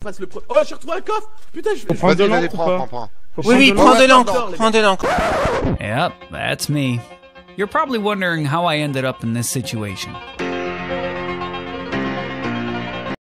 fasse le pro... Oh, j'ai retrouvé un coffre. Putain, je vais... Vas-y, vas-y, prends. Oui, prends de l'encre, prends de l'encre. Yep, that's me. You're probably wondering how I ended up in this situation.